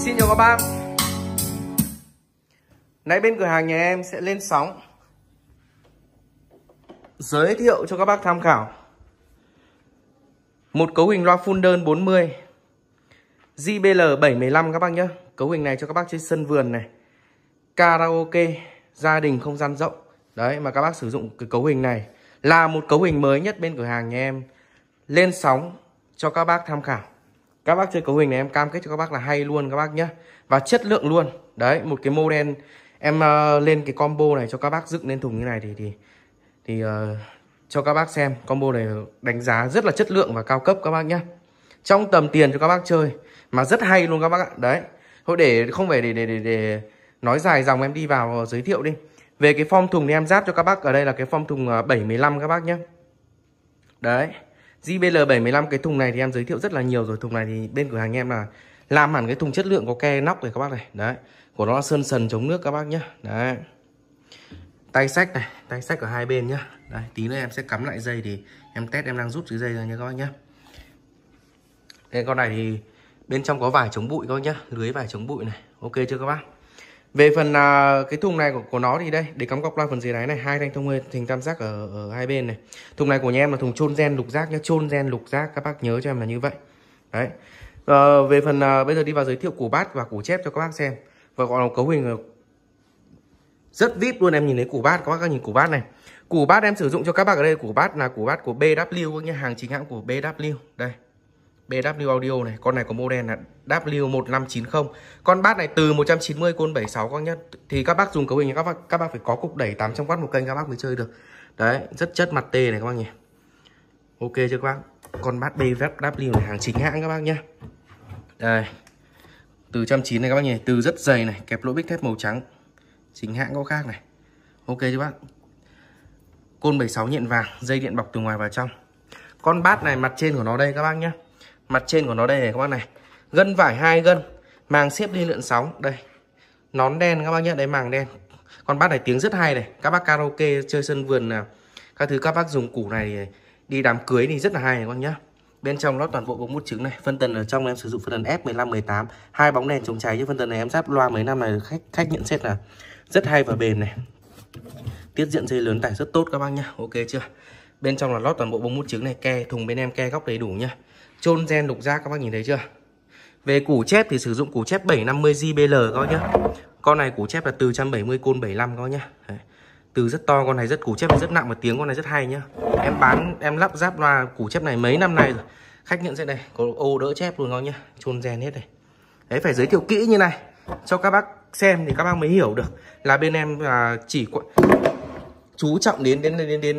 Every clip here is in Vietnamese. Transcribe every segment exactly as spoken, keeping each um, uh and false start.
Xin chào các bác. Nãy bên cửa hàng nhà em sẽ lên sóng giới thiệu cho các bác tham khảo một cấu hình loa full đơn bốn mươi J B L bảy một lăm các bác nhé. Cấu hình này cho các bác chơi sân vườn này, karaoke, gia đình không gian rộng. Đấy, mà các bác sử dụng cái cấu hình này là một cấu hình mới nhất bên cửa hàng nhà em lên sóng cho các bác tham khảo. Các bác chơi cấu hình này em cam kết cho các bác là hay luôn các bác nhé, và chất lượng luôn. Đấy, một cái model em uh, lên cái combo này cho các bác dựng lên thùng như này thì thì thì uh, cho các bác xem combo này đánh giá rất là chất lượng và cao cấp các bác nhé. Trong tầm tiền cho các bác chơi mà rất hay luôn các bác ạ. Đấy, thôi để không phải để để để, để nói dài dòng, em đi vào giới thiệu đi. Về cái form thùng thì em ráp cho các bác ở đây là cái form thùng bảy một lăm các bác nhé. Đấy, J B L bảy một lăm, cái thùng này thì em giới thiệu rất là nhiều rồi. Thùng này thì bên cửa hàng em là làm hẳn cái thùng chất lượng, có ke nóc này các bác này. Đấy, của nó là sơn sần chống nước các bác nhé. Đấy, tay xách này, tay xách ở hai bên nhá. Đây, tí nữa em sẽ cắm lại dây thì em test, em đang rút cái dây ra nha các bác nhé. Đây, con này thì bên trong có vải chống bụi các bác nhá, lưới vải chống bụi này, ok chưa các bác. Về phần uh, cái thùng này của, của nó thì đây, để cắm cọc loa phần dưới đáy này, hai thanh thông hơi hình tam giác ở, ở hai bên này. Thùng này của nhà em là thùng chôn gen lục giác nhá, chôn gen lục giác, các bác nhớ cho em là như vậy. Đấy. Uh, về phần uh, bây giờ đi vào giới thiệu củ bát và củ chép cho các bác xem. Và gọi là cấu hình rất vip luôn, em nhìn thấy củ bát, các bác nhìn củ bát này. Củ bát em sử dụng cho các bác ở đây, củ bát là củ bát của B W nhé, hàng chính hãng của B W. Đây, B W Audio này, con này có model là W một năm chín không. Con bát này từ một trăm chín mươi côn bảy mươi sáu các nhá. Thì các bác dùng cấu hình các bác các bác phải có cục đẩy tám trăm oát một kênh các bác mới chơi được. Đấy, rất chất mặt tê này các bác nhỉ. Ok chưa các bác? Con bát B W này hàng chính hãng các bác nhá. Đây, từ một trăm chín mươi này các bác nhỉ, từ rất dày này, kẹp lỗ bích thép màu trắng, chính hãng có khác này. Ok chưa bác? Côn bảy mươi sáu nhện vàng, dây điện bọc từ ngoài vào trong. Con bát này mặt trên của nó đây các bác nhé. Mặt trên của nó đây này các bác này. Gân vải hai gân, màng xếp đi lượn sóng. Đây, nón đen các bác nhé, đấy màng đen. Con bát này tiếng rất hay này. Các bác karaoke chơi sân vườn nào, các thứ các bác dùng củ này đi đám cưới thì rất là hay này các bác nhé. Bên trong nó toàn bộ bông mút trứng này. Phân tần ở trong em sử dụng phân tần F mười lăm mười tám, hai bóng đèn chống cháy. Chứ phân tần này em ráp loa mấy năm này khách khách nhận xét là rất hay và bền này. Tiết diện dây lớn tải rất tốt các bác nhá. Ok chưa? Bên trong là lót toàn bộ bông mút trứng này, ke thùng bên em ke góc đầy đủ nhá. Chôn gen lục giác các bác nhìn thấy chưa? Về củ chép thì sử dụng củ chép bảy năm mươi J B L các bác nhá. Con này củ chép là từ một trăm bảy mươi côn bảy mươi lăm các bác nhá. Đấy. Từ rất to, con này rất củ chép rất nặng và tiếng con này rất hay nhá. Em bán em lắp ráp loa củ chép này mấy năm nay rồi. Khách nhận sẽ đây, có ô đỡ chép luôn các bác nhá. Chôn gen hết này. Đấy, phải giới thiệu kỹ như này cho các bác xem thì các bác mới hiểu được là bên em là chỉ chú trọng đến đến đến đến đến,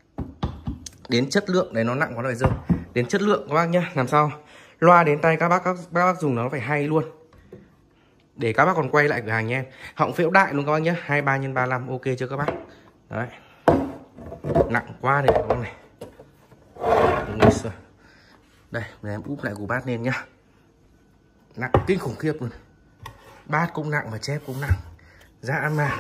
đến chất lượng. Đấy, nó nặng quá rồi rơi. Đến chất lượng các bác nhá, làm sao loa đến tay các bác các, các bác dùng nó phải hay luôn. Để các bác còn quay lại cửa hàng nha em. Họng phễu đại luôn các bác nhá, hai mươi ba nhân ba mươi lăm, ok chưa các bác. Đấy. Nặng quá đây các bác này. Đây, để em úp lại củ bát lên nhá. Nặng kinh khủng khiếp luôn. Bát cũng nặng và chép cũng nặng. Dã man.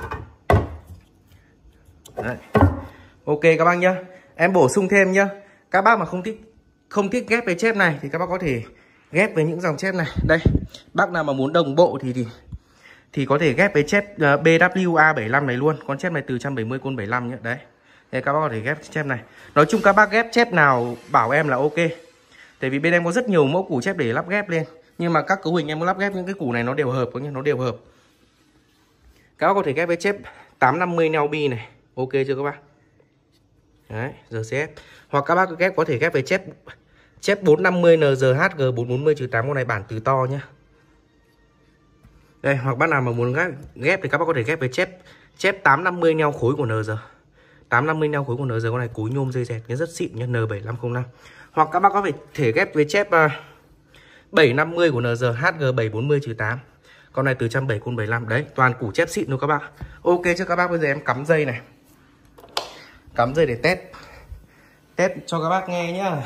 Đấy. Ok các bác nhá. Em bổ sung thêm nhá. Các bác mà không thích không thích ghép với chép này thì các bác có thể ghép với những dòng chép này. Đây, bác nào mà muốn đồng bộ thì thì thì có thể ghép với chép uh, B W A bảy mươi lăm này luôn. Con chép này từ một trăm bảy mươi côn bảy mươi lăm nhá. Đấy. Đây, các bác có thể ghép chép này. Nói chung các bác ghép chép nào bảo em là ok. Tại vì bên em có rất nhiều mẫu củ chép để lắp ghép lên. Nhưng mà các cấu hình em muốn lắp ghép những cái củ này nó đều hợp nhá, nó đều hợp. Các bác có thể ghép với chép tám năm mươi Nelby này. Ok chưa các bác? Đấy, R C F. Hoặc các bác ghép có thể ghép với chép chép bốn năm mươi N G H G bốn bốn mươi trừ tám, con này bản từ to nhá. Đây, hoặc bác nào mà muốn ghép, ghép thì các bác có thể ghép với chép chép tám năm mươi neo khối của N G. tám năm mươi neo khối của N G, con này cối nhôm dây dẹt rất xịn nhá, N bảy năm không năm. Hoặc các bác có thể ghép với chép uh, bảy năm mươi của N G H G bảy bốn mươi trừ tám. Con này từ một trăm bảy mươi côn bảy mươi lăm. Đấy, toàn củ chép xịn luôn các bác. Ok chứ các bác, bây giờ em cắm dây này. Cắm dây để test. Test cho các bác nghe nhá.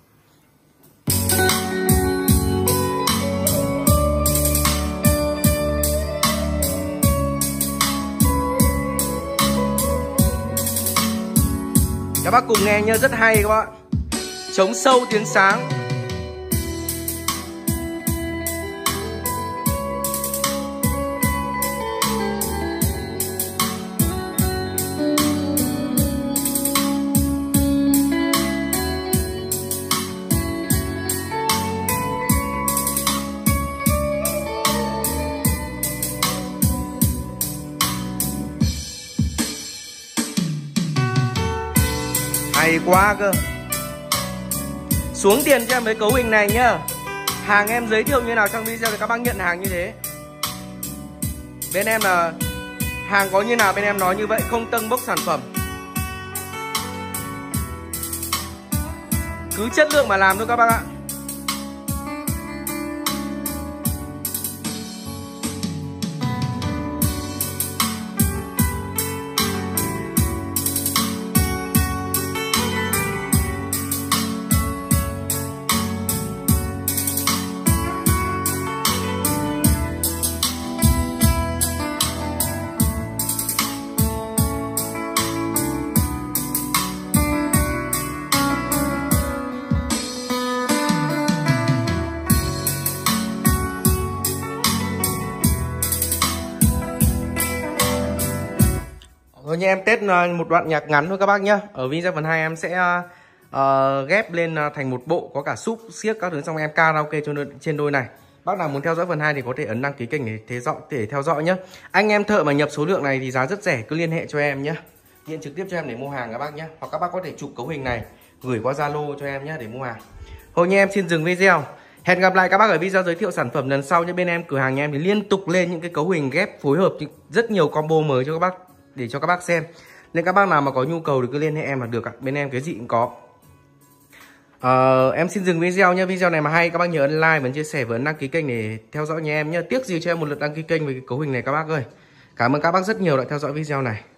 Các bác cùng nghe nhá, rất hay các bác. Trống sâu tiếng sáng. dày quá cơ. Xuống tiền cho em mấy cấu hình này nhá. Hàng em giới thiệu như nào trong video thì các bác nhận hàng như thế. Bên em là hàng có như nào bên em nói như vậy, không tâng bốc sản phẩm. Cứ chất lượng mà làm thôi các bác ạ. Rồi như em test một đoạn nhạc ngắn thôi các bác nhá. Ở video phần hai em sẽ uh, ghép lên thành một bộ, có cả súp, xiếc các thứ, xong em karaoke trên đôi này. Bác nào muốn theo dõi phần hai thì có thể ấn đăng ký kênh để thế dõi để theo dõi nhé. Anh em thợ mà nhập số lượng này thì giá rất rẻ, cứ liên hệ cho em nhé. Điện trực tiếp cho em để mua hàng các bác nhé. Hoặc các bác có thể chụp cấu hình này gửi qua Zalo cho em nhé để mua hàng. Thôi như em xin dừng video. Hẹn gặp lại các bác ở video giới thiệu sản phẩm lần sau nhé. Bên em cửa hàng nhà em thì liên tục lên những cái cấu hình ghép phối hợp rất nhiều combo mới cho các bác để cho các bác xem. Nên các bác nào mà có nhu cầu thì cứ liên hệ em là được ạ. Bên em cái gì cũng có. À, em xin dừng video nhé. Video này mà hay các bác nhớ ấn like và chia sẻ và ấn đăng ký kênh để theo dõi nhà em nhé. Tiếc gì cho em một lượt đăng ký kênh về cái cấu hình này các bác ơi. Cảm ơn các bác rất nhiều đã theo dõi video này.